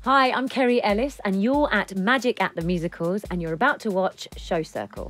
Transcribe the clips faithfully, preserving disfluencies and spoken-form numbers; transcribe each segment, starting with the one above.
Hi, I'm Kerry Ellis and you're at Magic at the Musicals and you're about to watch Show Circle.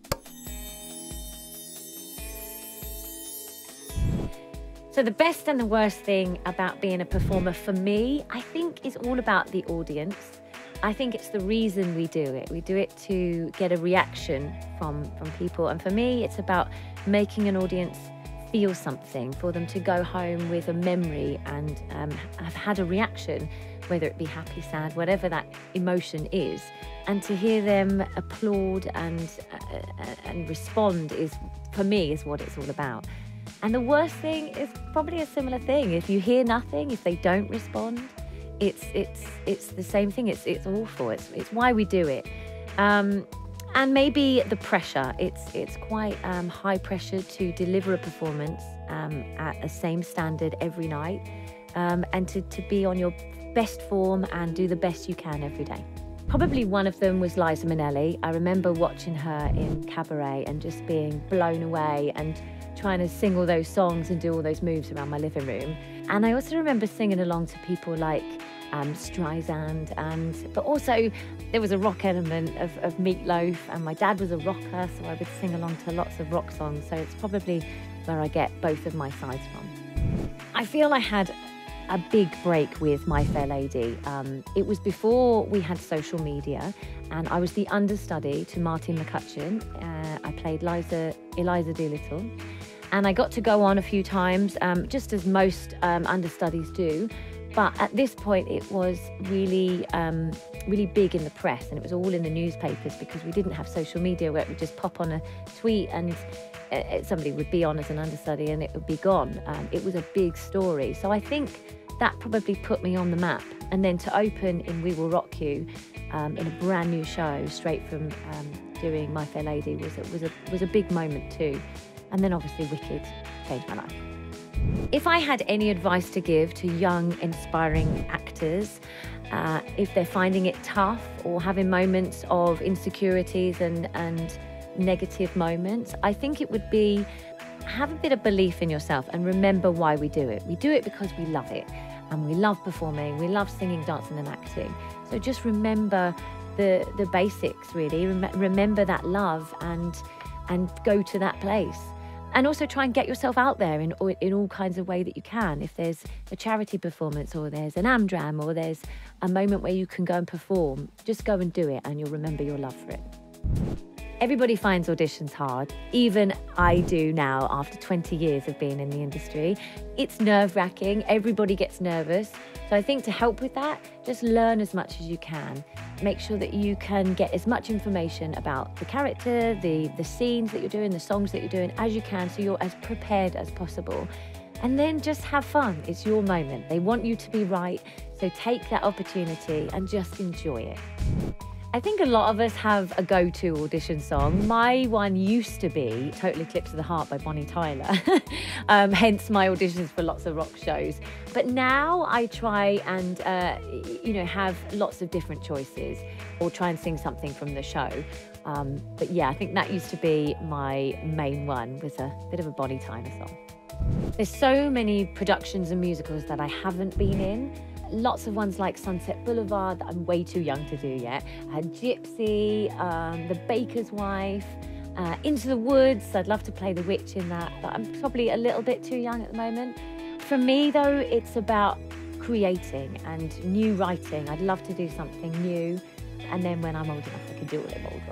So the best and the worst thing about being a performer for me, I think is all about the audience. I think it's the reason we do it. We do it to get a reaction from, from people. And for me, it's about making an audience feel something, for them to go home with a memory and um, have had a reaction, whether it be happy, sad, whatever that emotion is. And to hear them applaud and, uh, and respond is, for me, is what it's all about. And the worst thing is probably a similar thing. If you hear nothing, if they don't respond, it's it's it's the same thing. It's it's awful. It's it's why we do it. Um, and maybe the pressure. It's it's quite um, high pressure to deliver a performance um, at the same standard every night, um, and to to be on your best form and do the best you can every day. Probably one of them was Liza Minnelli. I remember watching her in Cabaret and just being blown away and trying to sing all those songs and do all those moves around my living room. And I also remember singing along to people like um, Streisand, and but also there was a rock element of, of Meat Loaf, and my dad was a rocker, so I would sing along to lots of rock songs. So it's probably where I get both of my sides from. I feel I had a big break with My Fair Lady. Um, it was before we had social media, and I was the understudy to Martin McCutcheon. Uh, I played Liza, Eliza Doolittle, and I got to go on a few times, um, just as most um, understudies do. But at this point, it was really, um, really big in the press, and it was all in the newspapers because we didn't have social media where it would just pop on a tweet and uh, somebody would be on as an understudy and it would be gone. Um, it was a big story. So I think that probably put me on the map. And then to open in We Will Rock You um, in a brand new show, straight from um, doing My Fair Lady, was a, was a was a big moment too. And then obviously Wicked changed my life. If I had any advice to give to young, inspiring actors, uh, if they're finding it tough or having moments of insecurities and, and negative moments, I think it would be have a bit of belief in yourself and remember why we do it. We do it because we love it and we love performing, we love singing, dancing and acting. So just remember the, the basics really, Rem remember that love and, and go to that place. And also try and get yourself out there in, in all kinds of way that you can. If there's a charity performance or there's an Amdram or there's a moment where you can go and perform, just go and do it and you'll remember your love for it. Everybody finds auditions hard. Even I do now after twenty years of being in the industry. It's nerve-wracking. Everybody gets nervous. So I think to help with that, just learn as much as you can. Make sure that you can get as much information about the character, the, the scenes that you're doing, the songs that you're doing as you can, so you're as prepared as possible. And then just have fun. It's your moment. They want you to be right. So take that opportunity and just enjoy it. I think a lot of us have a go-to audition song. My one used to be Total Eclipse of the Heart by Bonnie Tyler, um, hence my auditions for lots of rock shows. But now I try and, uh, you know, have lots of different choices or try and sing something from the show. Um, but yeah, I think that used to be my main one, was a bit of a Bonnie Tyler song. There's so many productions and musicals that I haven't been in. Lots of ones like Sunset Boulevard that I'm way too young to do yet. I had Gypsy, um, The Baker's Wife, uh, Into the Woods. I'd love to play the witch in that, but I'm probably a little bit too young at the moment. For me though, it's about creating and new writing. I'd love to do something new. And then when I'm old enough, I can do all them old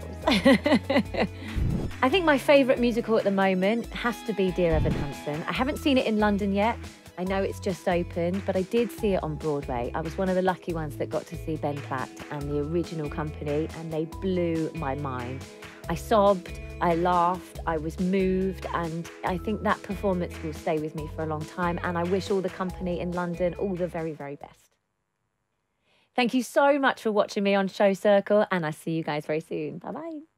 roles. I think my favourite musical at the moment has to be Dear Evan Hansen. I haven't seen it in London yet. I know it's just opened, but I did see it on Broadway. I was one of the lucky ones that got to see Ben Platt and the original company, and they blew my mind. I sobbed, I laughed, I was moved, and I think that performance will stay with me for a long time, and I wish all the company in London all the very, very best. Thank you so much for watching me on Show Circle, and I'll see you guys very soon. Bye-bye.